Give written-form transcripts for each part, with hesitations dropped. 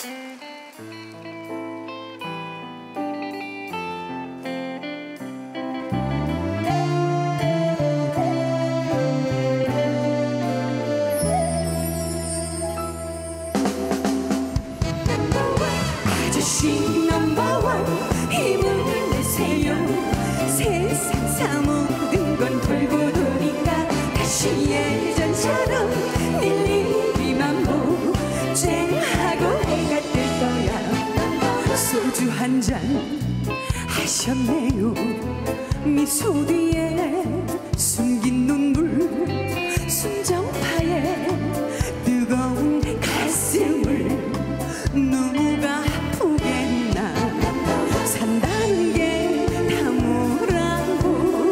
아저씨 넘버원 힘을 내세요. 세상 모든 건 돌고 도니까 다시 예전처럼 일일이만 보쟁하고 해가 뜰 거야. 소주 한 잔 하셨네요. 미소 뒤에 숨긴 눈물, 순정파의 뜨거운 가슴을 누가 아프겠나. 산다는 게 다 뭐라고,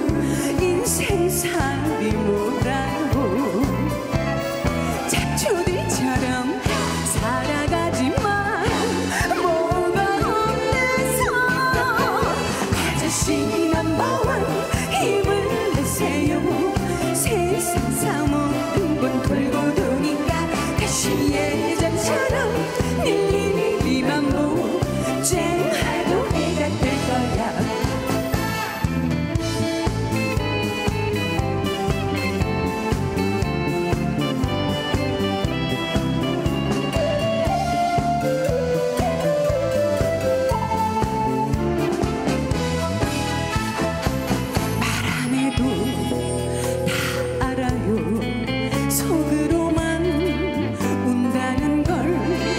인생살이 뭐라고. 잡초들처럼 살아가지만 뭐가 없네서. 아저씨 넘버원 힘을 내세요. 세상 모든 건 돌고 도니까 다시 예전처럼 일일이만 보쟁하고 해가 뜰 거야. 말 안 해도 다 알아요. 속으로만 운다는 걸.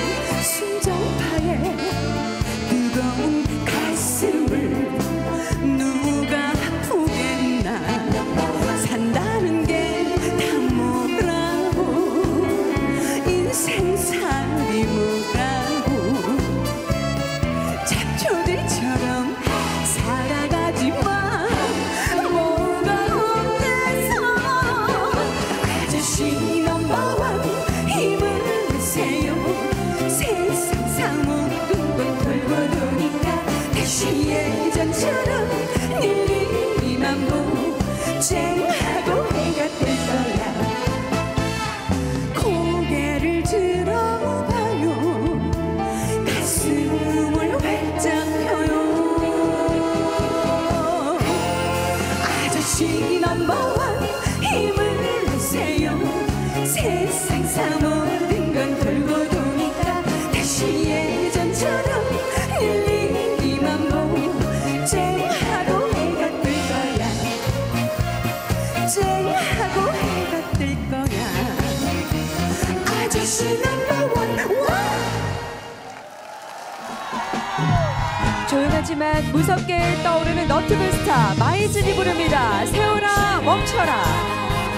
순정파의 뜨거운 가슴을 누가 아프겠나. 산다는 게 다 뭐라고, 인생살이 뭐라고. 잡초들처럼 살아가지만 뭐가 없네서. 아저씨 넘버원 힘을 내세요. 세상 모든 건 돌고 도니까 다시 예전처럼 일일이만 보쟁하고 해가 뜰 거야. 고개를 들어봐요. 가슴을 활짝 펴요. 아저씨 넘버원 힘을 내세요. 세상 모든 건 돌고 도니까 다시 예전처럼 일일이만 보쟁하고 해가 뜰 거야. 쟁하고 해가 뜰 거야. 아저씨 넘버원. 조용하지만 무섭게 떠오르는 너튜브 스타 마이진이 부릅니다. 세월아 멈춰라.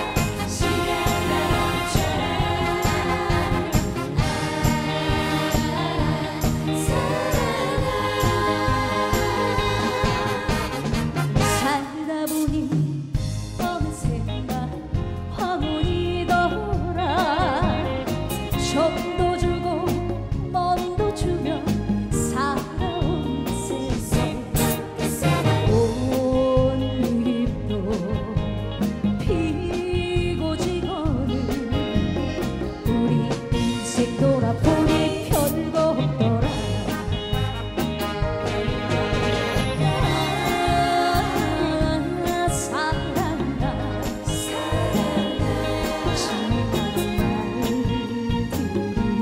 살다 보니 어느샌가 황혼이 돌아. 좀도 주고 먼도 주며 살아온 세상. 꽃잎도 피고 지고는 우리 인생 돌아보니 별거 없더라. 사랑한다 지난 말들이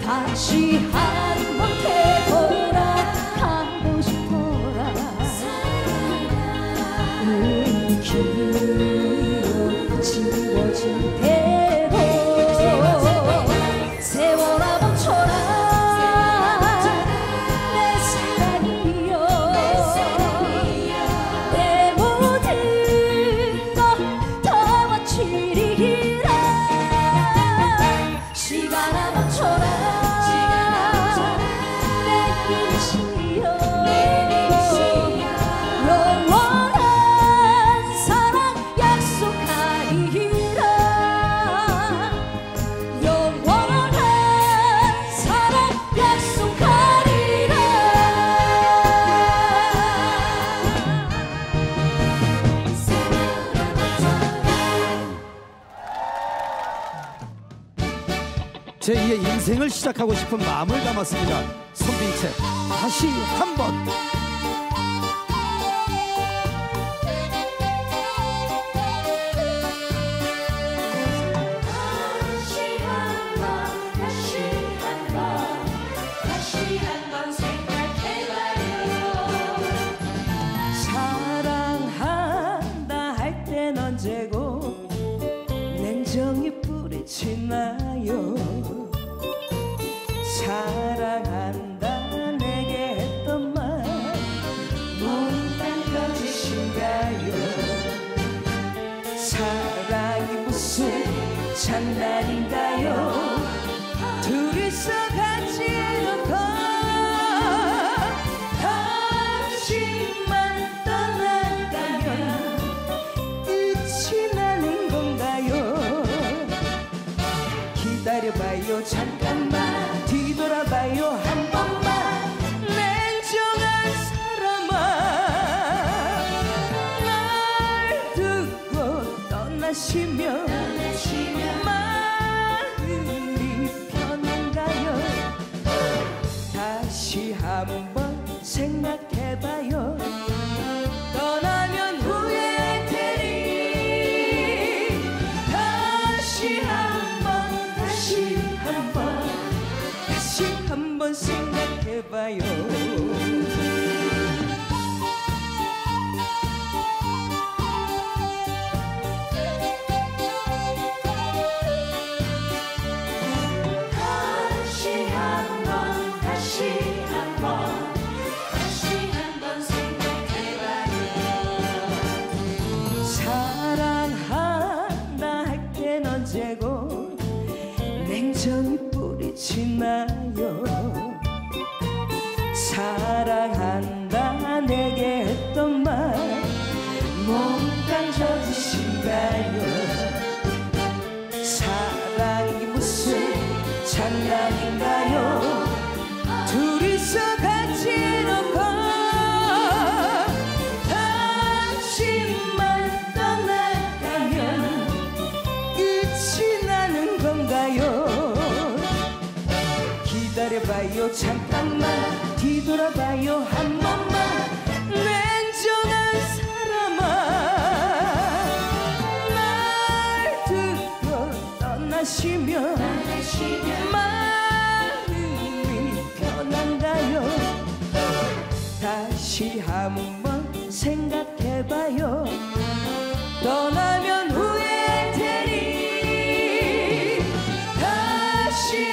다시 한번 되돌아가고 싶어라. 우리 기억 지워진 대로 세월아 멈춰라. 내 사랑이여 내 모든 것 다 바치리라. 시간아 멈춰라. 내 인생이여 영원한 사랑 약속하리라. 영원한 사랑 약속하리라. 제2의 인생을 시작하고 싶은 마음을 담았습니다. 손빈채 다시 한번. 다시 한번 생각해봐요. 사랑한다 할 땐 언제고 냉정히 뿌리치나요. 사랑한다 내게 했던 말 몽땅 거짓인가요. 사랑이 무슨 장난인가요. 둘이서 같이 해놓고 당신만 떠나가면 끝이 나는 건가요. 기다려봐요 잠깐만 뒤돌아봐요 한 번만. 냉정한 사람아 날 두고 떠나시면 마음이 편한가요. 다시 한번 생각해봐요. 떠나면 후회할 테니 다시 한번 생각해봐요. 사랑한다 할 땐 언제고 냉정히 뿌리치나요. 사랑한다 내게 했던 말 몽땅 저짓인가요. 사랑이 무슨 장난인가요. 둘이서 같이 해놓고 당신만 떠나가면 끝이 나는 건가요. 기다려봐요 잠깐만 뒤돌아봐요 한 번만. 냉정한 사람아 날 두고 떠나시면 마음이 편한가요. 다시 한번 생각해봐요. 떠나면 후회할 테니 다시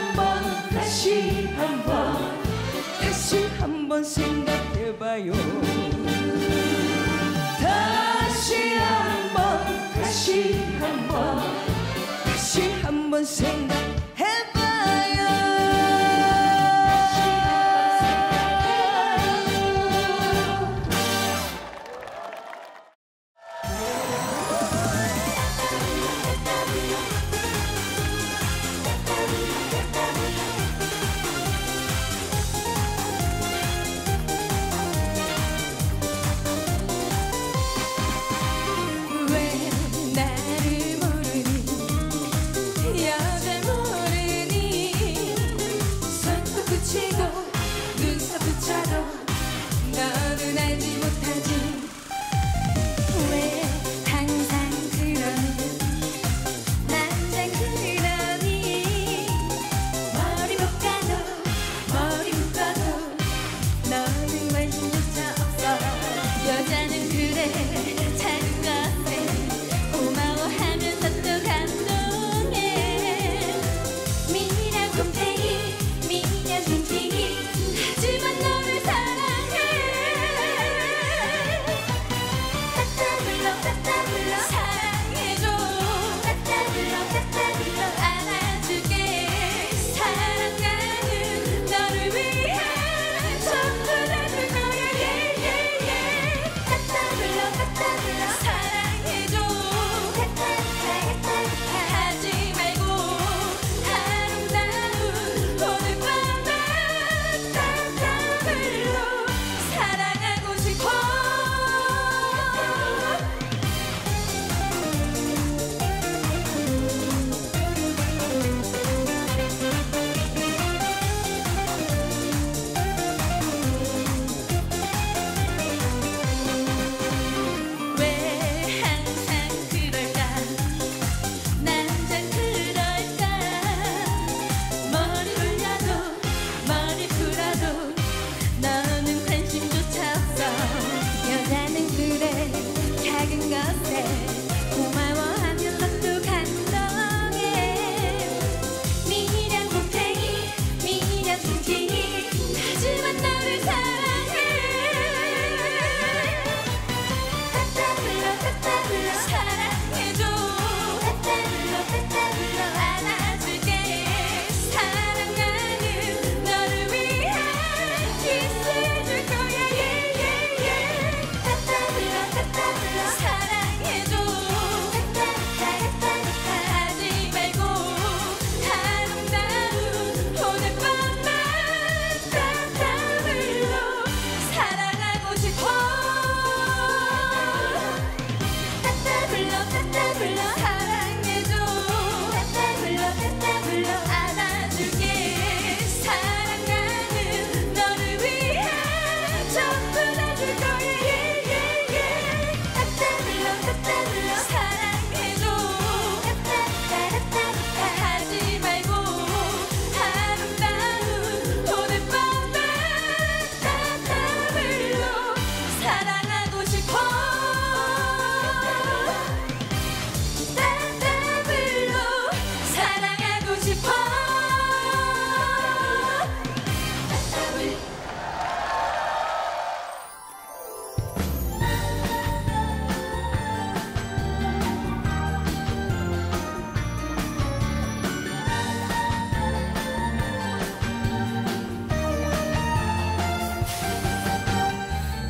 한번 생각해봐요. 다시 한번 생각해봐요. 왜 나를 모르니 여자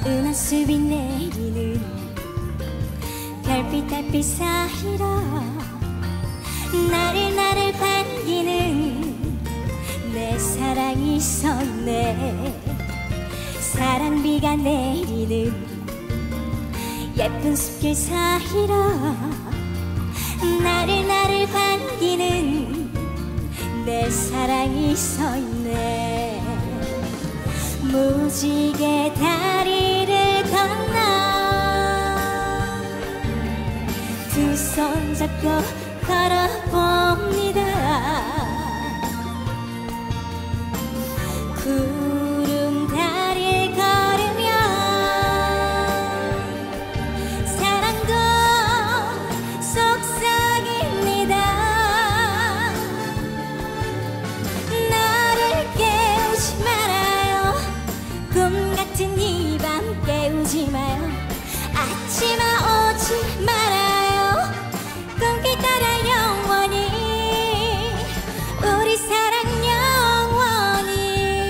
은하수비 내리는 별빛 달빛 사이로 나를 반기는 내 사랑이 서있네. 사랑비가 내리는 예쁜 숲길 사이로 나를 반기는 내 사랑이 서있네. 무지개 다리를 건너 두 손 잡고 걸어봅니다. 구름 다리를 걸으며 사랑도 속삭입니다. 나를 깨우지 말아요. 꿈 같은 이 밤 깨우지 마요. 아침아 오지 말아요. 꿈길 따라 영원히 우리 사랑 영원히.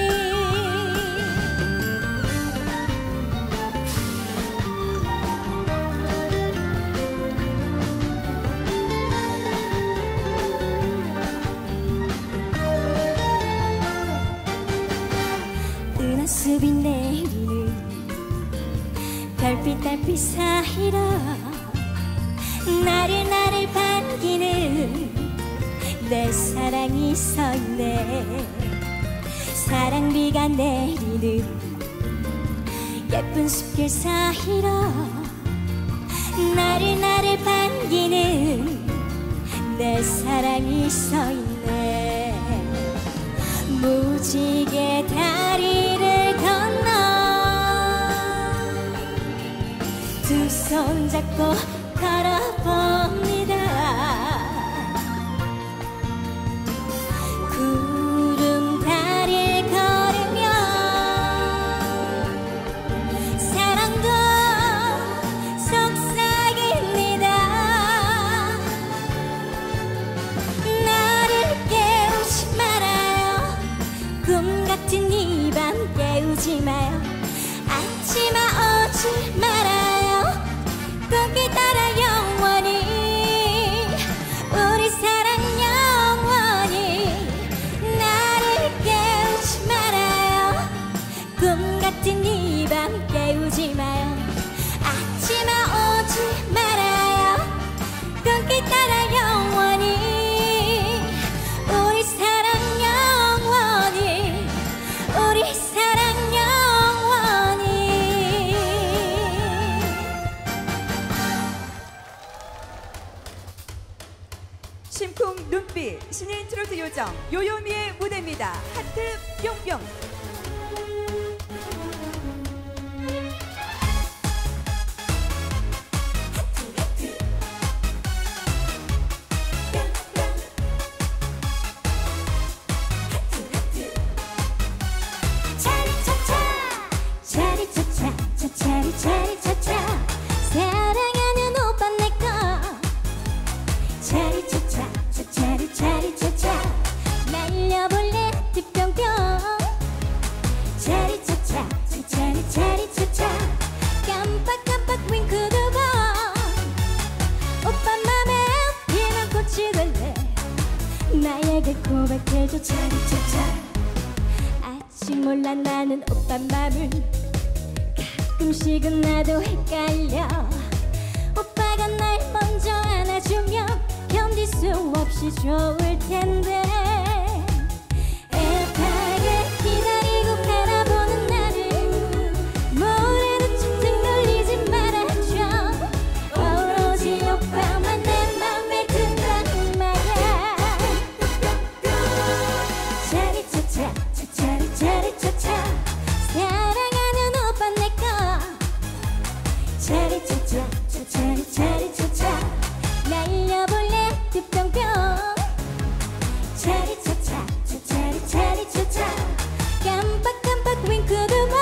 은하수비 내리는 별빛 달빛 사이로 나를 반기는 내 사랑이 서있네. 사랑비가 내리는 예쁜 숲길 사이로 나를 반기는 내 사랑이 서있네. 무지개 다리를 건너 두 손 잡고 걸어봅니다. 구름 다리를 걸으며 사랑도 속삭입니다. 나를 깨우지 말아요. 꿈 같은 이 밤 깨우지 마요. 아침아 오지 말아요. 꿈길 따라 영원히 우리 사랑 영원히. 나를 깨우지 말아요. 꿈 같은 이 밤 깨우지 마요. 아침아 오지 말아요. 꿈길 따라 영원히 우리 사랑 영원히 우리 사랑 영원히. 심쿵 눈빛 신인 트로트 요정 요요미의 무대입니다. 하트 뿅뿅. 차리차차 차차리 차리차차 사랑하는 오빠 내꺼. 차리차차 차차리 차리차차 날려볼래 뒷병병. 차리차차 차차리 차리차차 깜빡깜빡 윙크 두 번. 오빠 맘에 피는 꽃이 될래. 나에게 고백해줘. 차리차차 아직 몰라 나는 오빠 맘을. 가끔씩은 나도 헷갈려. 오빠가 날 먼저 안아주면 견딜 수 없이 좋을 텐데. 애타게 기다리고 바라보는 나를 뭐래도 쭉쭉 놀리지 말아줘. 오로지 오빠만 내 맘에 든다는 말야. 차리차차 차차리 차리차차 사랑하는 오빠 내꺼. 차리차차 차차리 차리차차 날려볼래 뒷병병. 차리차차 차차리 차리차차 깜빡깜빡 윙크 두 번.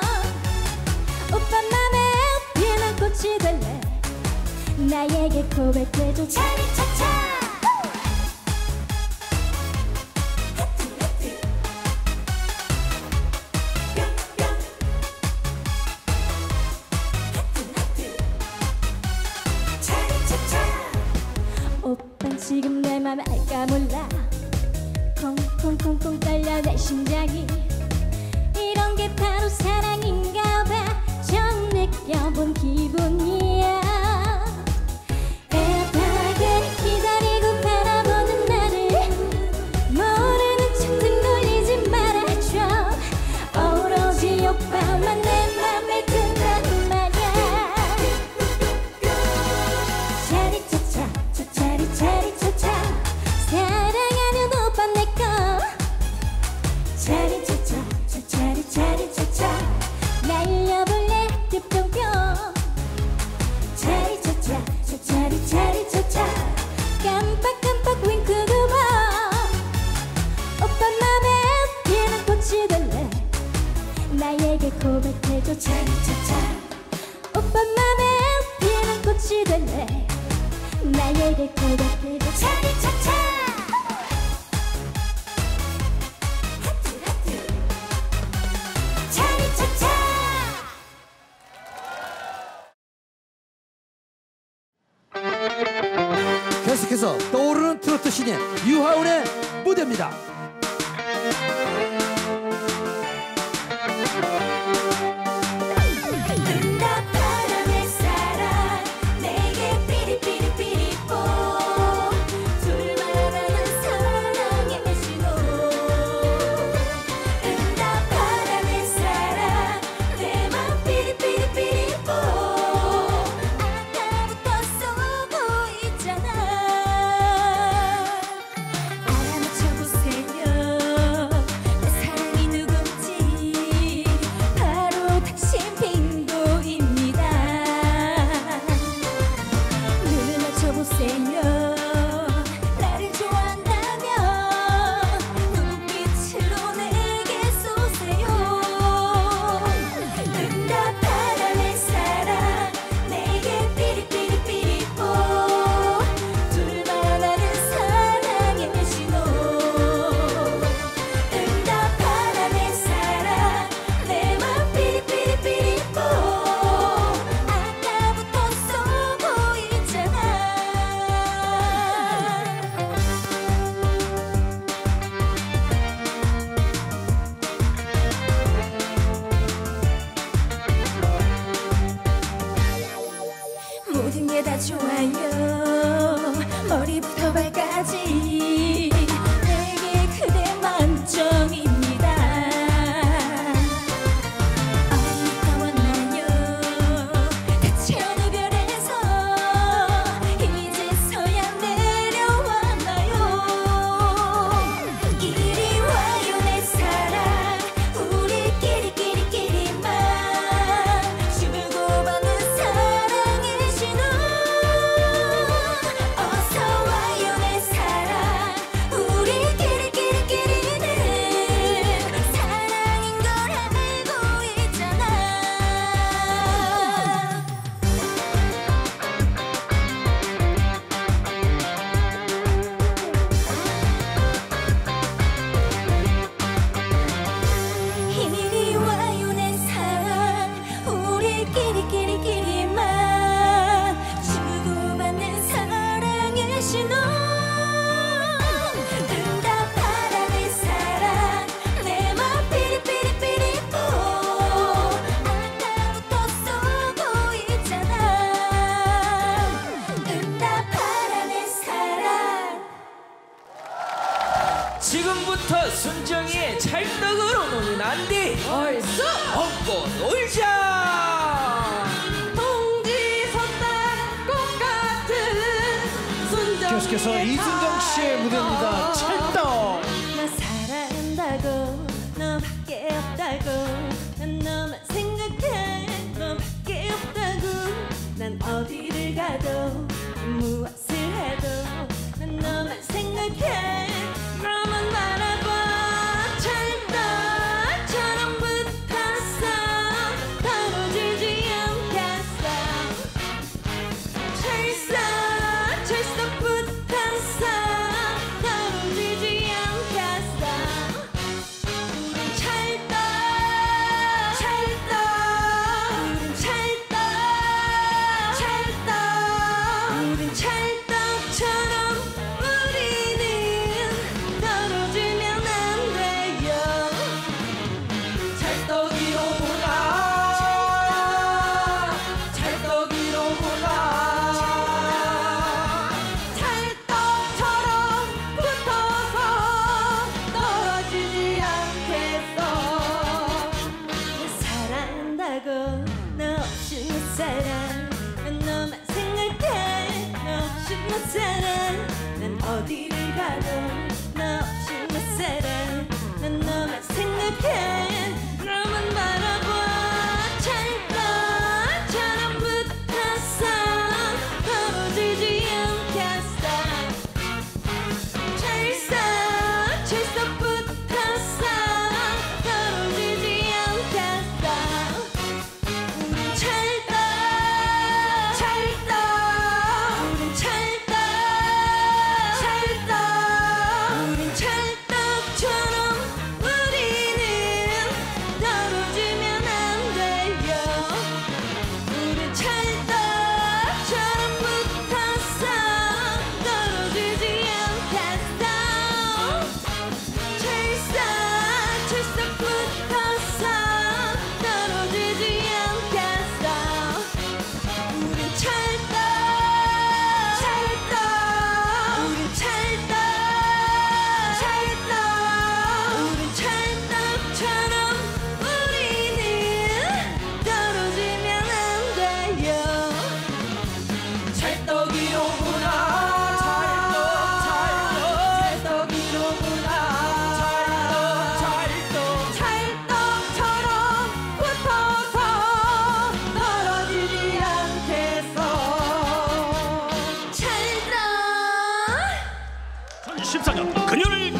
오빠 맘에 피는 꽃이 될래. 나에게 고백해줘. 차리차차 이유가 몰라 콩콩콩콩 떨려 내 심장이 이런 게 바로 사랑인가 봐 처음 느껴본 기분이야 애타게 기다리고 바라보는 나를 모르는 척 등 돌리지 말아줘 오로지 오빠만 내 맘에 든단 말야 차리차차 차차리 차리차차 사랑하는 오빠 내꺼 차리차차 차차리 차리차차 날려볼래 뿅뿅뿅 차리차차 차차리 차리차차 깜빡깜빡 윙크 두번 오빠 맘에 피는 꽃이 될래 나에게 고백해줘 차리차차 오빠 맘에 피는 꽃이 될래 나에게 고백해줘 차리차차 하트 하트 차리차차 계속해서 떠오르는 트로트 신인 유하운의 무대입니다. 응답하라 내 사랑 내게 삐리삐리삐리뽀 둘만 아는 사랑의 신호 응답하라 내 사랑 내 맘 삐리삐리삐리뽀 아까부터 쏘고 있잖아 알아맞혀보세요 내 사랑이 누군지 바로 당신 빙고입니다 눈을 맞춰보세요 나를 좋아한다면 눈빛으로 내게 쏘세요 응답하라 내 사랑 내게 삐리삐리삐리뽀 둘만 아는 사랑의 신호 응답하라 내 사랑 내 맘 삐리삐리삐리뽀 아까부터 쏘고 있잖아 모든 게 다 좋아요 머리부터 발까지 내게 그대 만점입니다 어디가 왔나요 다채운 이별에서 이제서야 내려왔나요 이리 와요 내 사랑 우리끼리끼리끼리만 주고받는 사랑의 신호 어서 와요 내 사랑 우리끼리끼리끼리는 사랑인 걸 알고 있잖아 이리 와요 내 사랑 우리끼리끼리끼리만 주고받는 사랑의 신호 응답하라 내 사랑 내 맘 삐리삐리삐리뽀 아까부터 쏘고 있잖아 응답하라 내 사랑 지금부터 순정이의 찰떡으로 노는 안돼 벌써 업고 놀자 동지 섰다 꽃 같은 순정 계속해서 이순정 씨의 무대입니다. 찰떡. 나 사랑한다고 너밖에 없다고 난 너만 생각해 너밖에 없다고 난 어디를 가도 무엇을 해도 난 너만 생각해 너만 바라봐 찰떡처럼 붙었어 떨어지지 않겠어 찰싹 붙었어 떨어지지 않겠어 찰떡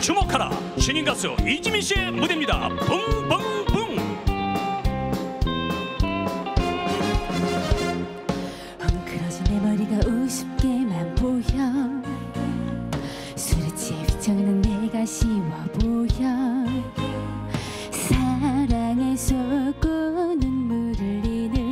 주목하라. 신인 가수 이지민 씨의 무대입니다. 붕붕붕. 엉클어진 내 머리가 우습게만 보여. 술에 취해 휘청이는 내가 쉬워 보여. 사랑에 속고 눈물 흘리는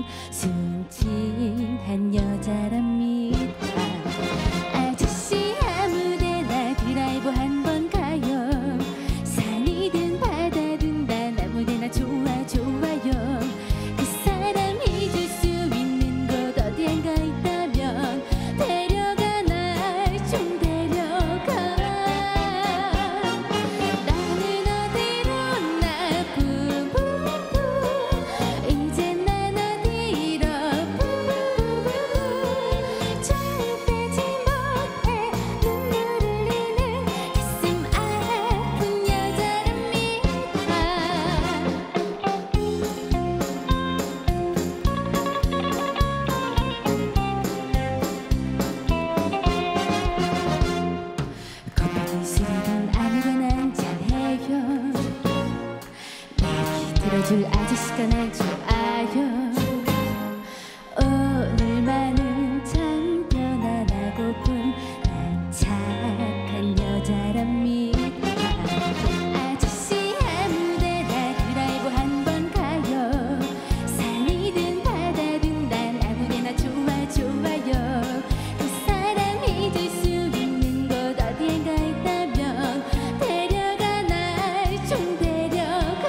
순진한 여자랍니다. 아저씨 아무데나 드라이브 한번 가요. 산이든 바다든 난 아무데나 좋아 좋아요. 그 사람 잊을 수 있는 곳 어디엔가 있다면 데려가 날 좀 데려가. 나는 어디로 나 뿜뿜뿜. 이제 난 어디로 뿜뿜뿜. 절대지 못해 눈물 흘리는 가슴 아픈 여자랍니다. 커피든 술이든 아무거나 한잔해요. 내 얘기 들어줄 아저씨가 날 좋아요. 오늘만은 참 편안하고픈 난 착한 여자랍니다. 아저씨 아무데나 드라이브 한번 가요. 산이든 바다든 난 아무데나 좋아 좋아요. 그 사람 잊을 수 있는 곳 어디엔가 있다면 데려가 날 좀 데려가.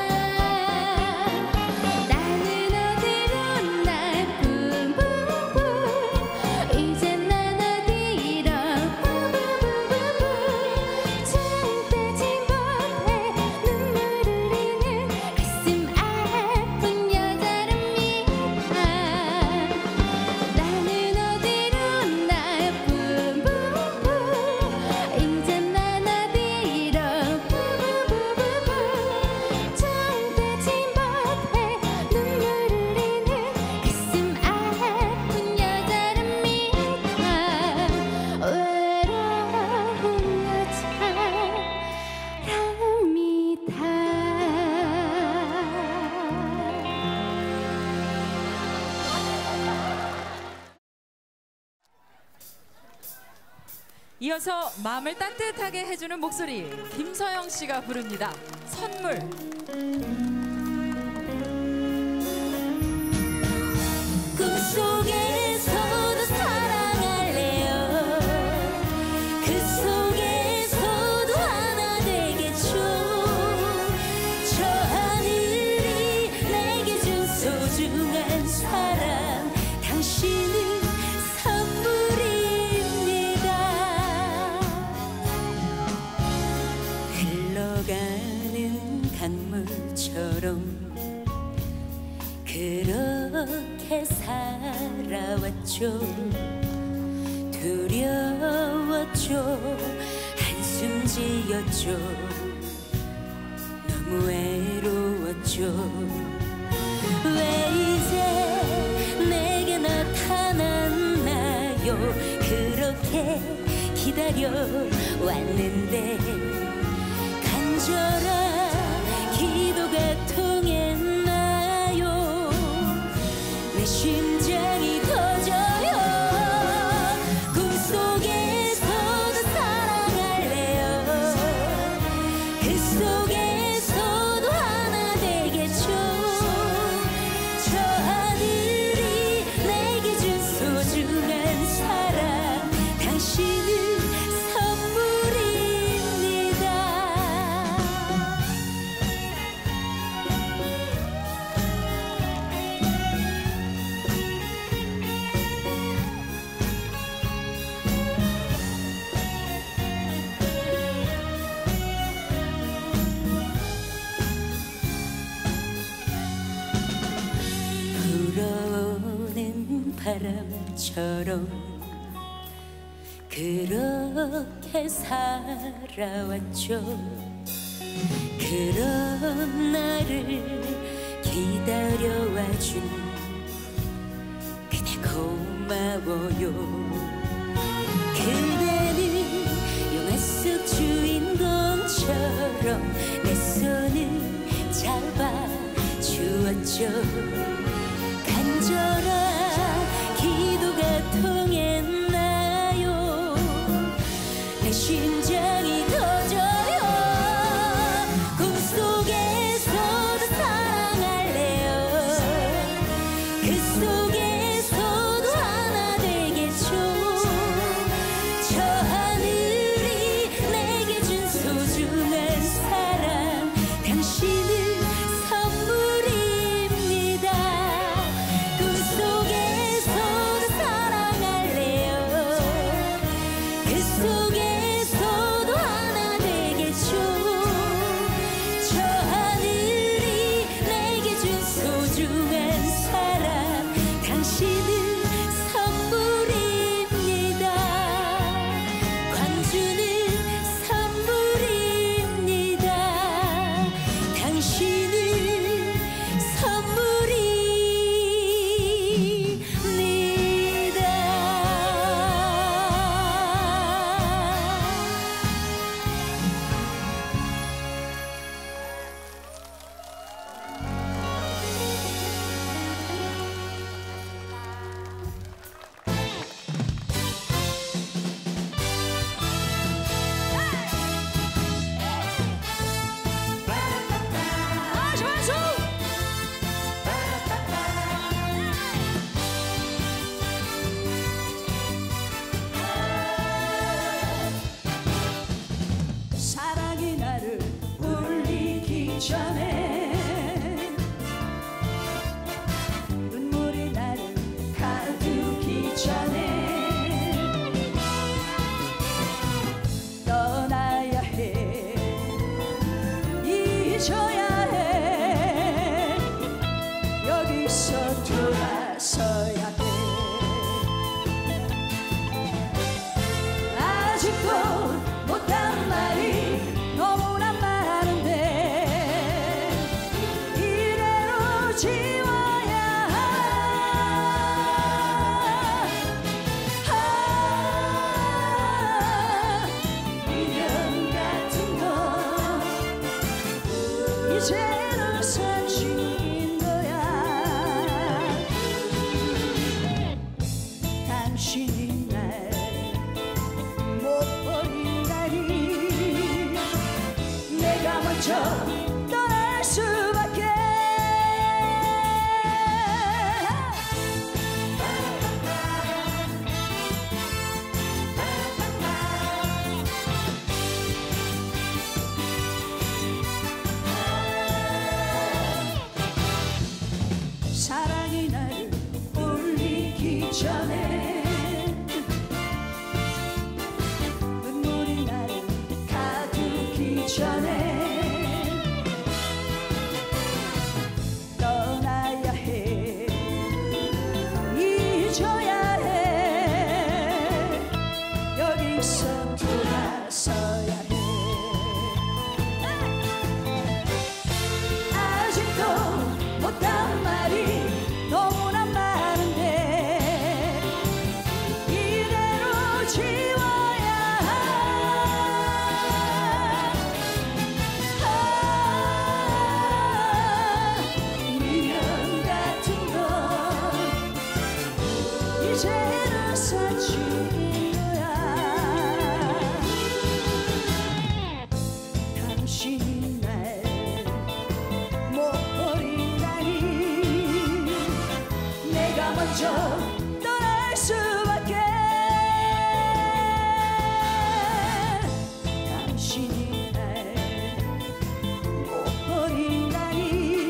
나는 어디로 날 뿜뿜뿜. 이제 난 어디로 뿜뿜뿜. 절대지 못해 눈물 흘리는 가슴 아픈 여자랍니다. 나는 어디로 날 뿜뿜뿜. 이제 난 어디로 뿜뿜뿜. 절대지 못해 눈물 흘리는 가슴 아픈 여자랍니다. 외로운 여자랍니다. 이어서 마음을 따뜻하게 해주는 목소리 김서영 씨가 부릅니다. 선물. 꿈속에서도 사랑할래요. 그 속에서도 하나 되겠죠. 저 하늘이 내게 준 소중한 사랑 당신은 선물입니다. 흘러가는 강물처럼 그렇게 살아왔죠. 두려웠죠. 한숨 지었죠. 너무 외로웠죠. 왜 이제 내게 나타났나요. 그렇게 기다려 왔는데 간절한 기도가 통했나요. 내 심장이 터져요. 꿈속에서도 사랑할래요. 그 속에서도 하나 되겠죠. 저 하늘이 내게 준 소중한 사랑 당신은 선물입니다. 불어오는 바람처럼 그렇게 살아왔죠. 그런 나를 기다려와준 그대 고마워요. 그대는 영화 속 주인공 처럼 내 손을 잡아주었죠. 간절한 기도가 통했나요? 내 심장이 터져요. 꿈속에서도 사랑할래요. 그 속에서도 하나 되겠죠. 저 하늘이 내게 준 소중한 사랑, 당신은 선물입니다. 꿈속에서도 사랑할래요. 그 속에서도 하나 되겠죠. 저 하늘이 내게 준 소중한 사랑, 당신은 선물입니다. 광주는 선물입니다. 당신은 선물입니다. 사랑이 나를 울리기 전에 눈물이 나를 가두기 전에 떠나야 해, 잊어야 해, 여기서 돌아서야 해. 아직도 못한 말이 너무나 많은데 이대로 지워야 미련 같은 거 이제는 사라진 거야. 당신이 날 못 버리다니 내가 먼저 떠날 수밖에. 사랑이 나를 울리기 전에 눈물이 나를 가두기 전에 떠나야 해, 잊어야 해, 여기서 돌아서야 해. 아직도 못한 말이 너무나 많은데 이대로 지워야 미련 같은 건 이제는 사라진 거야. 당신이 날 못 버린다니 내가 먼저 떠날 수밖에. 당신이 날 못 버린다니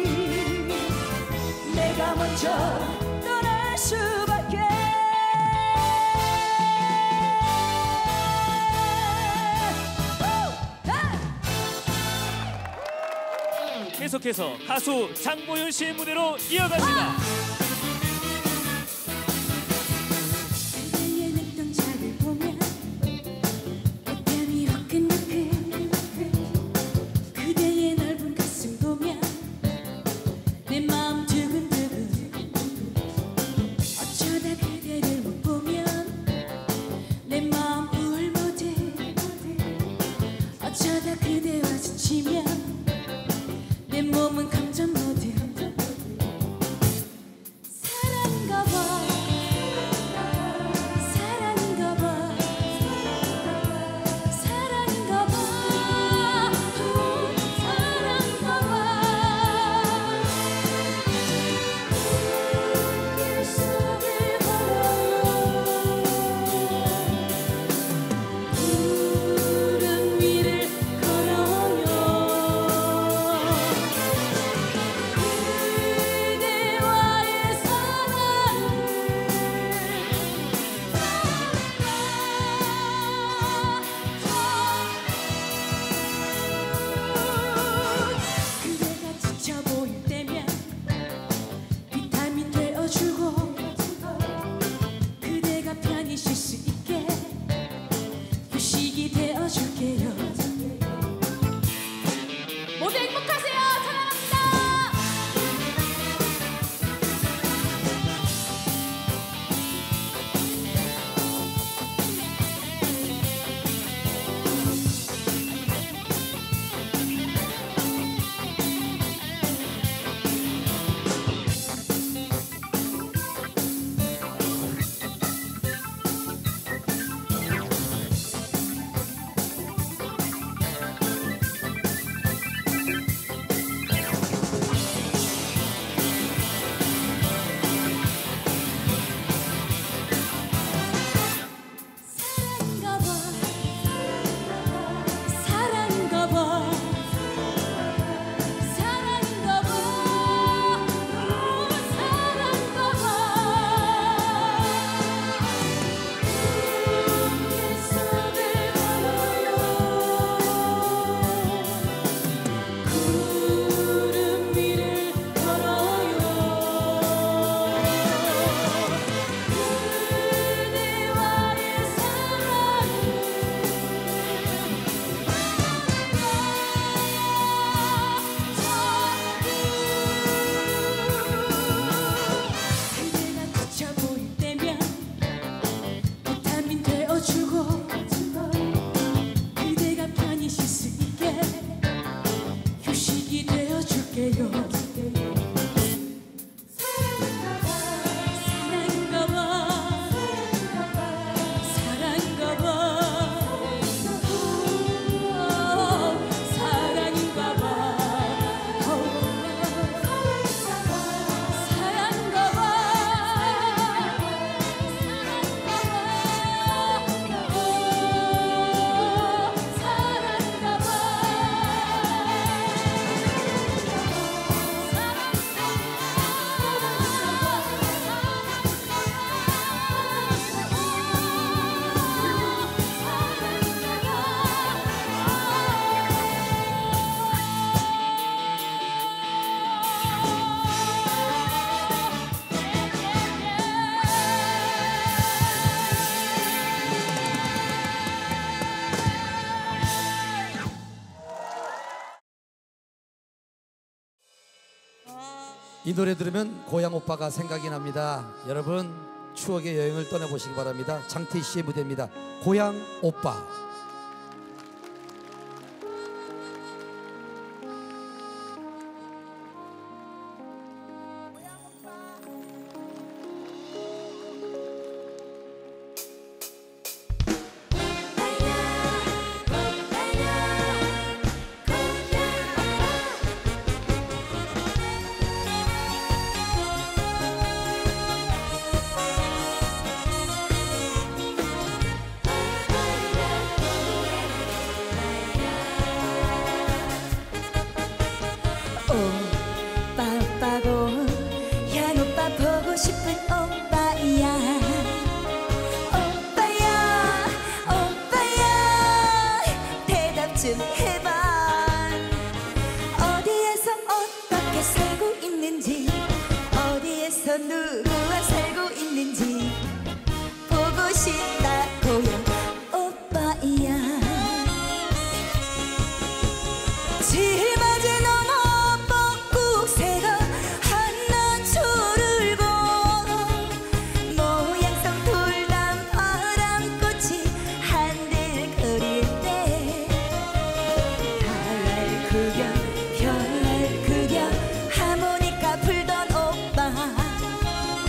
내가 먼저 떠날 수밖에. 계속해서 가수 장보윤 씨의 무대로 이어갑니다. 그대의 냈던 차를 보면 내 뺨이 화끈화끈, 그대의 넓은 가슴 보면 내 마음 두근두근. 어쩌다 그대를 못 보면 내 마음 우울무드. 어쩌다 그대와 되어줄게요. 이 노래 들으면 고향 오빠가 생각이 납니다. 여러분 추억의 여행을 떠나보시기 바랍니다. 장태희 씨의 무대입니다. 고향 오빠. 누구와 살고 있는지 보고 싶다 고향 오빠야. 짊어지 넘어 뻐꾹새가 하나 초르고 모양성 돌담 바람꽃이 한들거릴 때 달 구경 별 구경 하모니카 불던 오빠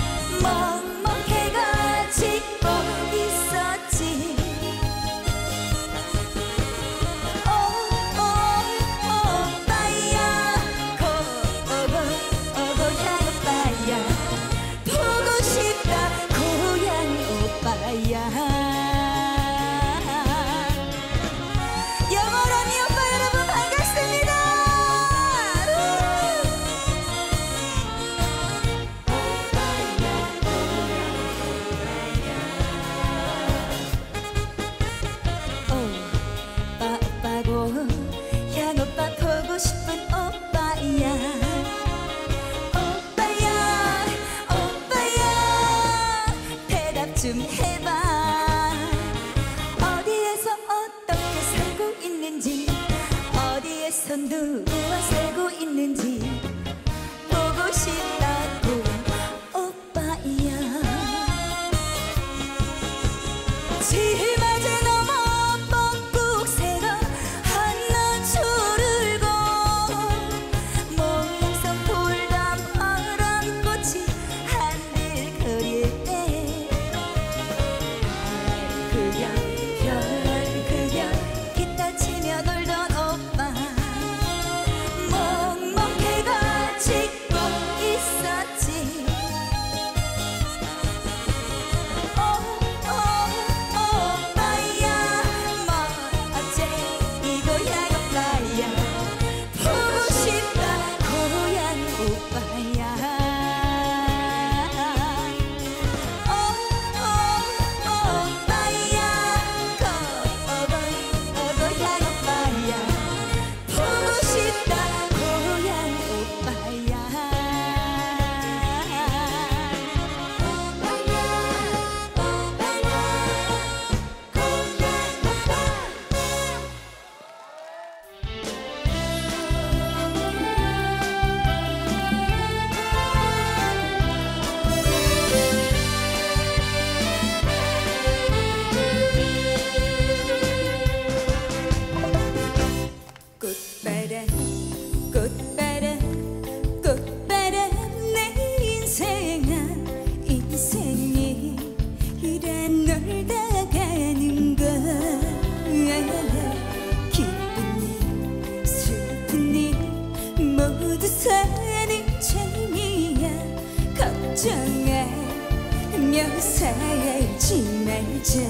걱정하며 살지 말자.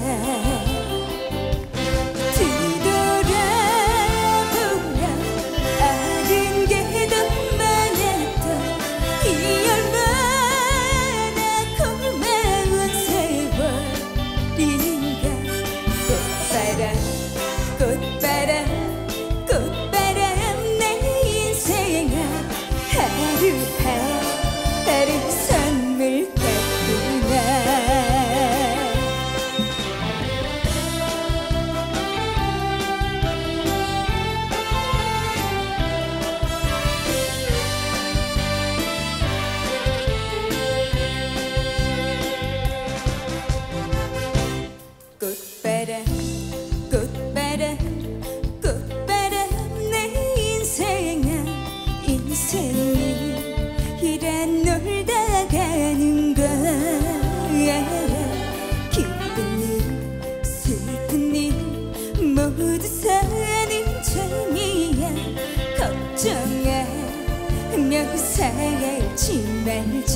뒤돌아보면 아는 게 더 많았던 이 얼마나 고마운 세월인가. 꽃바람 내 인생아 하루하루 선물 같구나. 꽃바람 내 인생아 인생이란 놀다 가는 거야. 기쁜 일 슬픈 일 모두 사는 정이야. 걱정하며 살지 말자.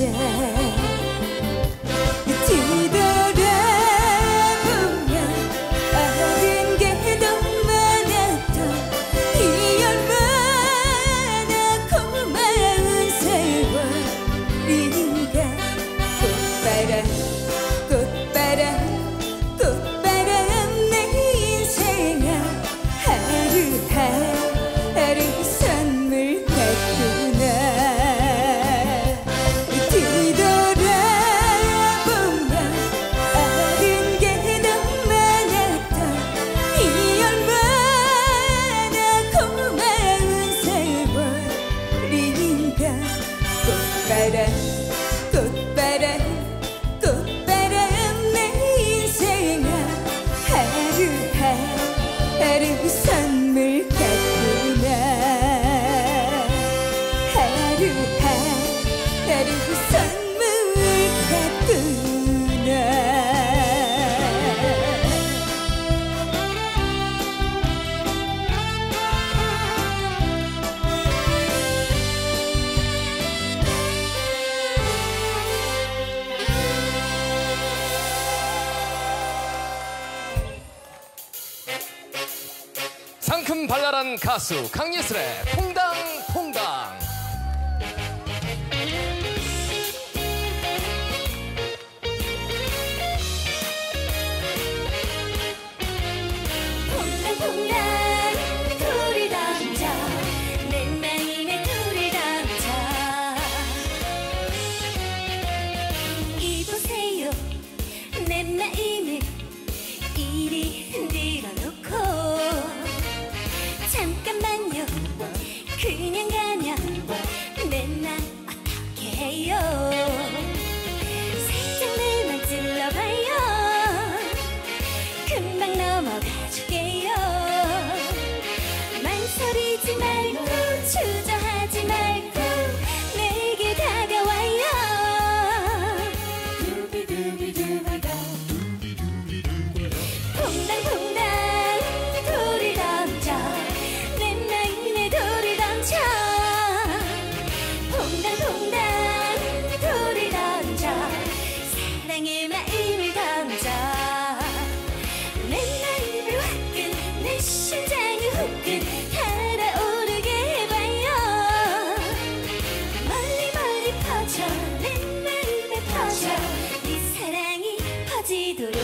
뒤돌아보면 아는 게 더 많았던 이 얼마나 고마운 세월인가. 꽃바람 내 인생아 하루하루 선물 같구나. 뒤돌아보면 아는 게 더 많았던 이 얼마나 고마운 세월인가. 꽃바람 내 인생아 하루하루 선물 같구나. 하루하루 선물 같구나. 상큼 발랄한 가수 강예슬의 퐁당퐁당. 퐁당퐁당 돌을 던져 내 마음에 돌을 던져. 이보세요 내 마음을 이리 흔들어 놓고. 잠깐만요 그냥 가면 내 맘 어떻게 해요. 살짝 내만 찔러봐요. 금방 넘어가줄게요. 망설이지 말고 주저하지 말고 내게 다가와요. 퐁당퐁당 돌을 던져 내 마음에 돌을 던져. 퐁당퐁당 돌을 던져 사랑의 마음을 던져. 내 마음을 화끈 내 심장을 후끈 달아오르게 해봐요. 멀리 멀리 퍼져 내 마음에 퍼져 네 사랑이 퍼지도록.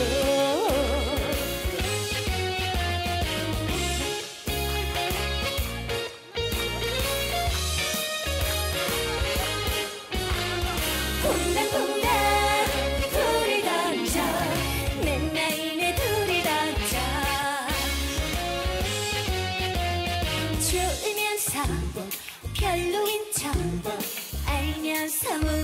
퐁당퐁당 돌을 던져 내 마음에 돌을 던져. 좋으면서 별로인 척 알면서